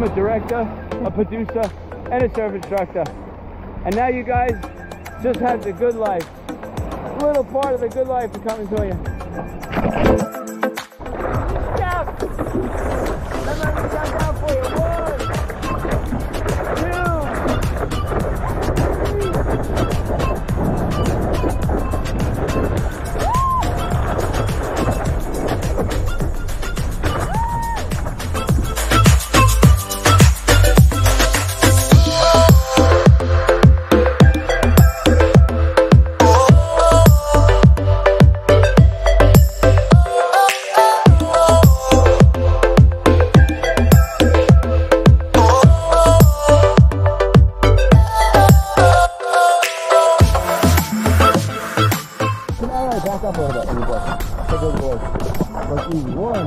I'm a director, a producer, and a surf instructor. And now you guys just have the good life. A little part of the good life is coming to you. Stop! Let me count down for you. 1, back up a little bit, easy boy. Take over the leg. Like easy. 1,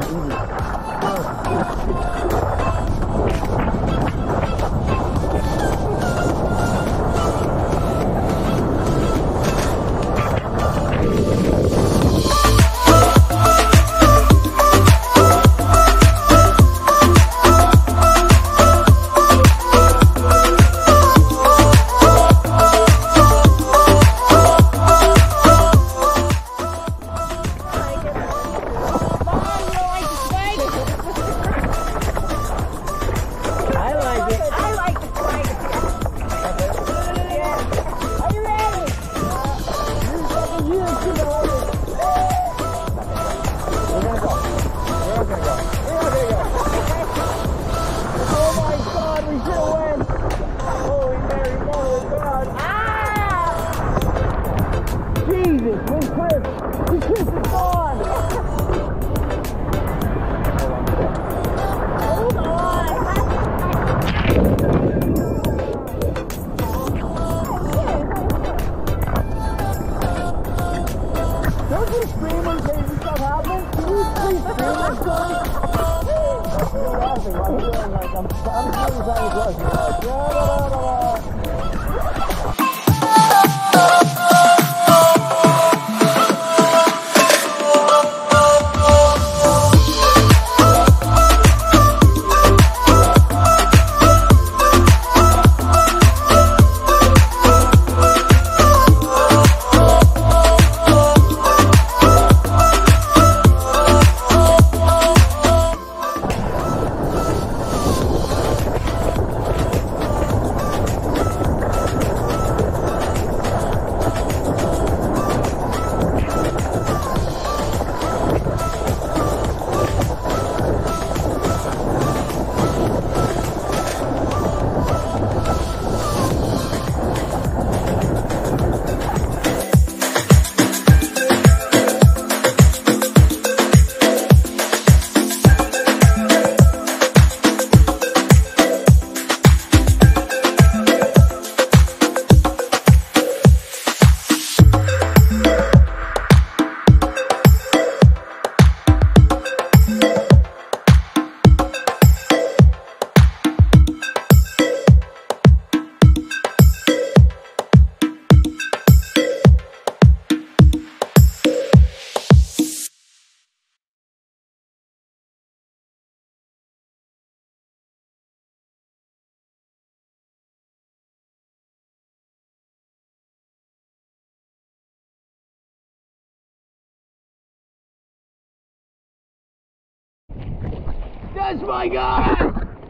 that's my guy!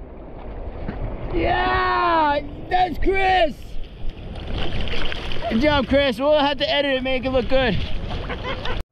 Yeah! That's Chris! Good job, Chris. We'll have to edit it, make it look good.